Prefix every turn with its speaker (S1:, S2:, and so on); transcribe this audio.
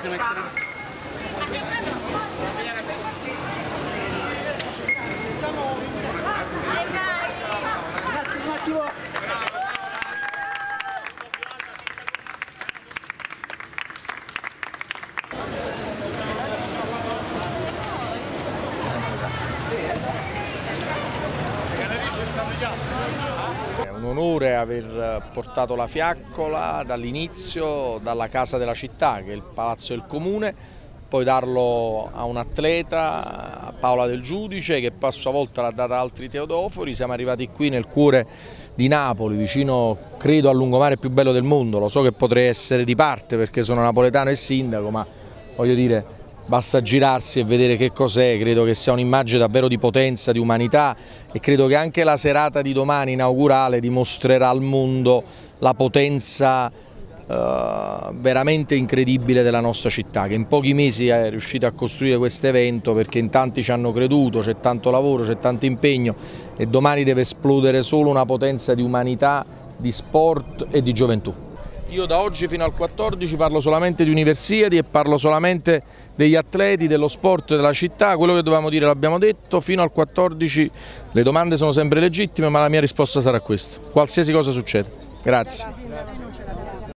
S1: È un onore aver portato la fiaccola dall'inizio, dalla casa della città, che è il Palazzo del Comune, poi darlo a un atleta, a Paola Del Giudice, che poi a sua volta l'ha data ad altri teodofori. Siamo arrivati qui nel cuore di Napoli, vicino, credo, al lungomare più bello del mondo. Lo so che potrei essere di parte perché sono napoletano e sindaco, ma voglio dire, basta girarsi e vedere che cos'è. Credo che sia un'immagine davvero di potenza, di umanità, e credo che anche la serata di domani inaugurale dimostrerà al mondo la potenza veramente incredibile della nostra città, che in pochi mesi è riuscita a costruire questo evento, perché in tanti ci hanno creduto, c'è tanto lavoro, c'è tanto impegno, e domani deve esplodere solo una potenza di umanità, di sport e di gioventù. Io da oggi fino al 14 parlo solamente di Universiadi e parlo solamente degli atleti, dello sport della città. Quello che dovevamo dire l'abbiamo detto. Fino al 14 le domande sono sempre legittime, ma la mia risposta sarà questa: qualsiasi cosa succede. Grazie.